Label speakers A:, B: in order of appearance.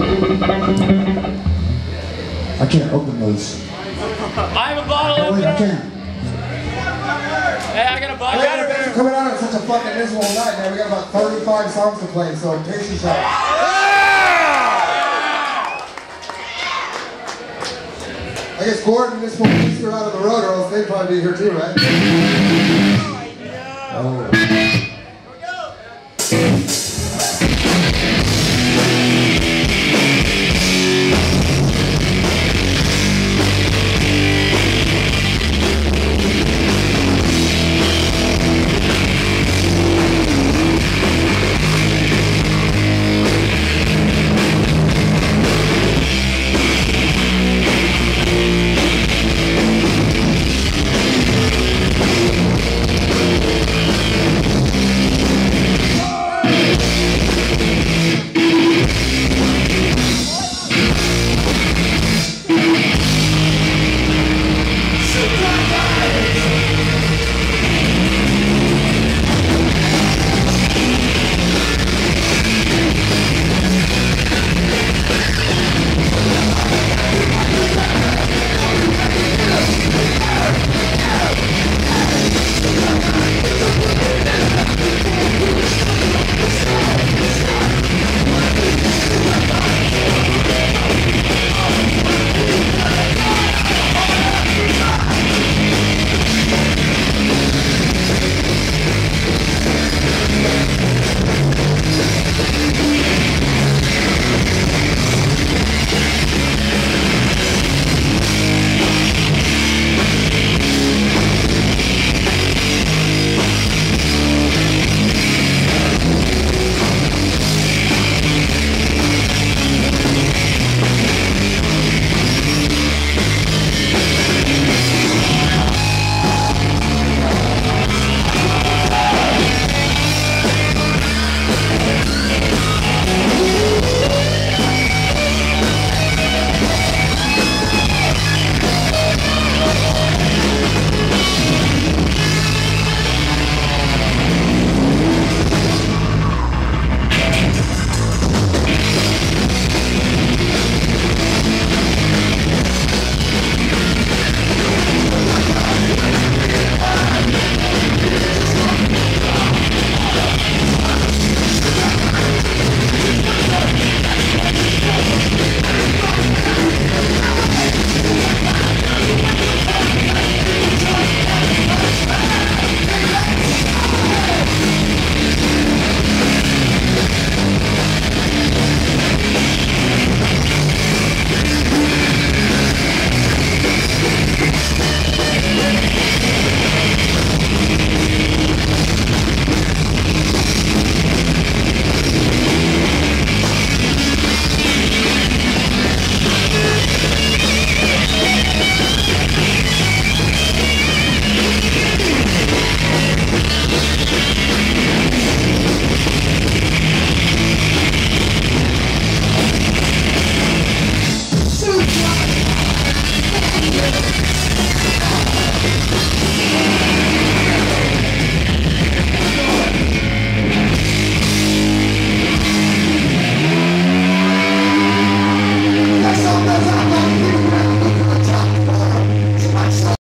A: I can't open those.
B: I have a bottle opener.
A: I can't.
B: Hey, I got a bottle
A: Thanks
B: opener.
A: for coming out on such a fucking miserable night, man. We got about 35 songs to play, so pace yourself. I guess Gordon, this one, at least you're out on the road, or else they'd probably be here too, right? Oh.